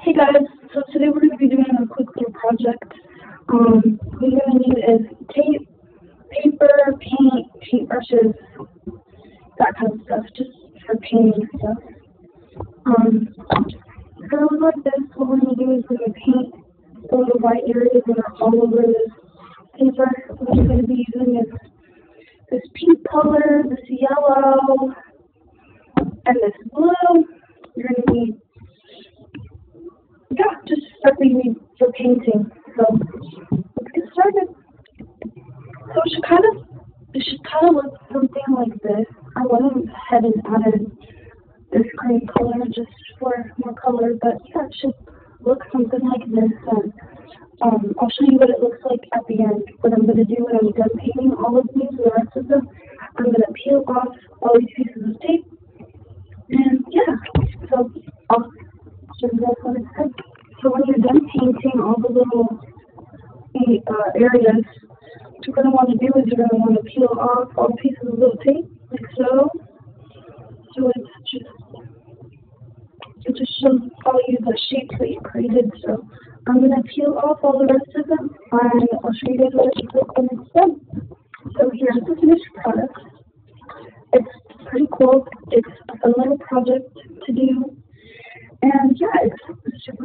Hey guys, so today we're going to be doing a quick little project. What you're going to need is tape, paper, paintbrushes, that kind of stuff, just for painting stuff. It's going to look like this. What we're going to do is we're going to paint the little white areas that are all over this paper. What you're going to be using is this pink color, this yellow, and this blue. You're going to need just stuff we need for painting. So let's get started. So it should kind of look something like this. I went ahead and added this green color just for more color, but yeah, it should look something like this. And I'll show you what it looks like at the end. What I'm going to do when I'm done painting all of these, the rest of them, I'm going to peel off all these pieces of tape. And yeah, so I'll show you guys what it's like. So when you're done painting all the little areas, what you're going to want to do is you're going to want to peel off all the pieces of little tape, like so. So it just shows all you the shapes that you created. So I'm going to peel off all the rest of them, and I'll show you guys what it looks like when it's done. So here's the finished product. It's pretty cool. It's a little project to do. And yeah, it's super